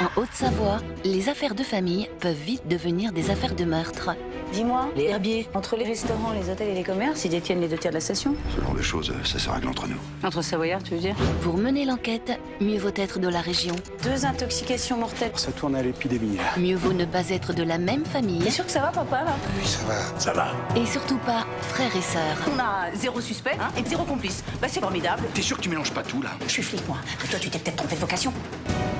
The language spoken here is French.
En Haute-Savoie, les affaires de famille peuvent vite devenir des affaires de meurtre. Dis-moi, les herbiers, entre les restaurants, les hôtels et les commerces, ils détiennent les 2 tiers de la station? Ce genre de choses, ça se règle entre nous. Entre Savoyards, tu veux dire? Pour mener l'enquête, mieux vaut être de la région. 2 intoxications mortelles. Ça tourne à l'épidémie, là. Mieux vaut ne pas être de la même famille. T'es sûr que ça va, papa, là? Oui, ça va. Ça va. Et surtout pas frères et sœurs. On a 0 suspect et 0 complice. Bah c'est formidable. T'es sûr que tu mélanges pas tout, là? Je suis flic, moi. Toi, tu t'es peut-être trompé de vocation.